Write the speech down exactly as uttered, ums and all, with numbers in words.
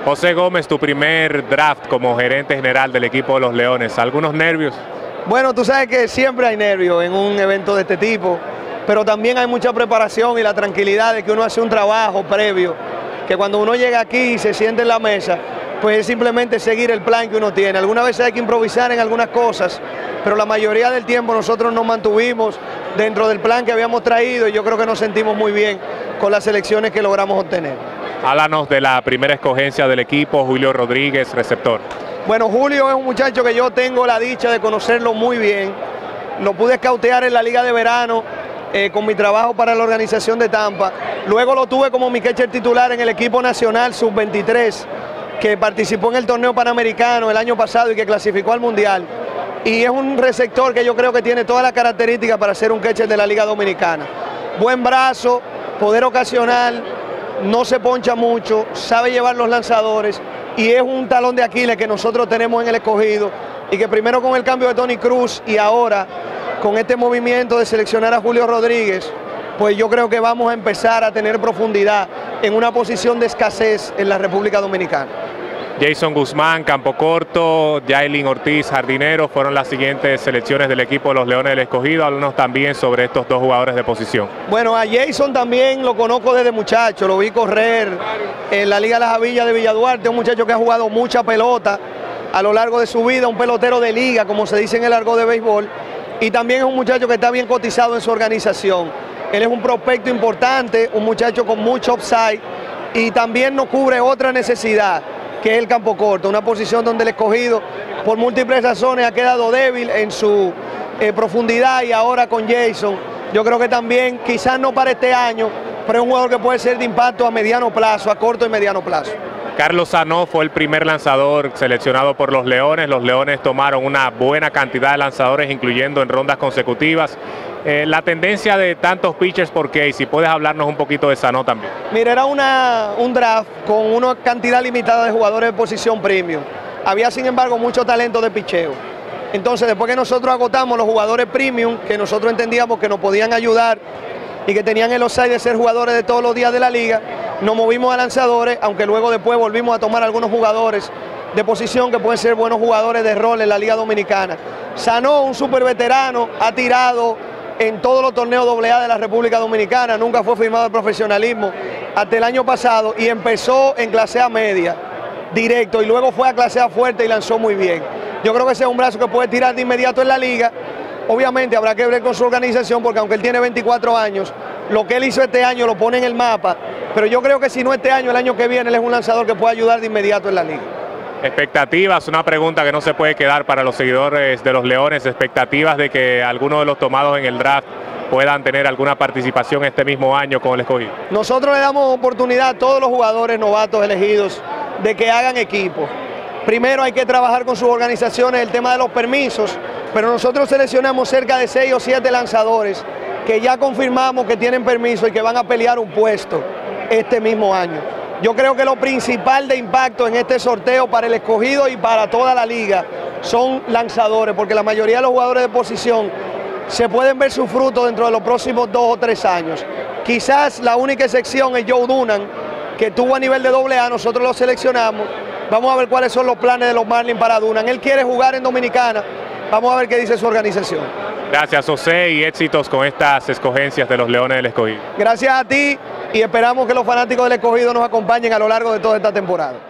José Gómez, tu primer draft como gerente general del equipo de los Leones, ¿algunos nervios? Bueno, tú sabes que siempre hay nervios en un evento de este tipo, pero también hay mucha preparación y la tranquilidad de que uno hace un trabajo previo, que cuando uno llega aquí y se siente en la mesa, pues es simplemente seguir el plan que uno tiene. Algunas veces hay que improvisar en algunas cosas, pero la mayoría del tiempo nosotros nos mantuvimos dentro del plan que habíamos traído y yo creo que nos sentimos muy bien con las selecciones que logramos obtener. Háblanos de la primera escogencia del equipo, Julio Rodríguez, receptor. Bueno, Julio es un muchacho que yo tengo la dicha de conocerlo muy bien. Lo pude escautear en la Liga de Verano eh, con mi trabajo para la organización de Tampa. Luego lo tuve como mi catcher titular en el equipo nacional sub veintitrés, que participó en el torneo panamericano el año pasado y que clasificó al Mundial. Y es un receptor que yo creo que tiene todas las características para ser un catcher de la Liga Dominicana. Buen brazo, poder ocasional, no se poncha mucho, sabe llevar los lanzadores y es un talón de Aquiles que nosotros tenemos en el escogido y que primero con el cambio de Tony Cruz y ahora con este movimiento de seleccionar a Julio Rodríguez, pues yo creo que vamos a empezar a tener profundidad en una posición de escasez en la República Dominicana. Jason Guzmán, campo corto, Yailin Ortiz, jardinero, fueron las siguientes selecciones del equipo de los Leones del Escogido. Háblanos también sobre estos dos jugadores de posición. Bueno, a Jason también lo conozco desde muchacho, lo vi correr en la Liga de las Avillas de Villa Duarte, un muchacho que ha jugado mucha pelota a lo largo de su vida, un pelotero de liga, como se dice en el argot de béisbol, y también es un muchacho que está bien cotizado en su organización. Él es un prospecto importante, un muchacho con mucho upside y también nos cubre otra necesidad, que es el campo corto, una posición donde el escogido por múltiples razones ha quedado débil en su eh, profundidad y ahora con Jason, yo creo que también, quizás no para este año, pero es un jugador que puede ser de impacto a mediano plazo, a corto y mediano plazo. Carlos Sano fue el primer lanzador seleccionado por los Leones. Los Leones tomaron una buena cantidad de lanzadores, incluyendo en rondas consecutivas. Eh, la tendencia de tantos pitchers, ¿por qué? Y si puedes hablarnos un poquito de Sano también. Mira, era una, un draft con una cantidad limitada de jugadores de posición premium. Había, sin embargo, mucho talento de picheo. Entonces, después que nosotros agotamos los jugadores premium, que nosotros entendíamos que nos podían ayudar y que tenían el upside de ser jugadores de todos los días de la liga, nos movimos a lanzadores, aunque luego después volvimos a tomar algunos jugadores de posición que pueden ser buenos jugadores de rol en la Liga Dominicana. Sano, un super veterano, ha tirado en todos los torneos doble A de la República Dominicana, nunca fue firmado el profesionalismo hasta el año pasado y empezó en clase A media, directo, y luego fue a clase A fuerte y lanzó muy bien. Yo creo que ese es un brazo que puede tirar de inmediato en la liga. Obviamente habrá que ver con su organización porque aunque él tiene veinticuatro años, lo que él hizo este año lo pone en el mapa, pero yo creo que si no este año, el año que viene, él es un lanzador que puede ayudar de inmediato en la liga. Expectativas, una pregunta que no se puede quedar para los seguidores de los Leones, expectativas de que algunos de los tomados en el draft puedan tener alguna participación este mismo año con el escogido. Nosotros le damos oportunidad a todos los jugadores novatos elegidos de que hagan equipo. Primero hay que trabajar con sus organizaciones el tema de los permisos, pero nosotros seleccionamos cerca de seis o siete lanzadores que ya confirmamos que tienen permiso y que van a pelear un puesto este mismo año. Yo creo que lo principal de impacto en este sorteo para el escogido y para toda la liga son lanzadores, porque la mayoría de los jugadores de posición se pueden ver sus frutos dentro de los próximos dos o tres años. Quizás la única excepción es Joe Dunham, que tuvo a nivel de doble A, nosotros lo seleccionamos. Vamos a ver cuáles son los planes de los Marlins para Dunham. Él quiere jugar en Dominicana, vamos a ver qué dice su organización. Gracias, José, y éxitos con estas escogencias de los Leones del Escogido. Gracias a ti y esperamos que los fanáticos del Escogido nos acompañen a lo largo de toda esta temporada.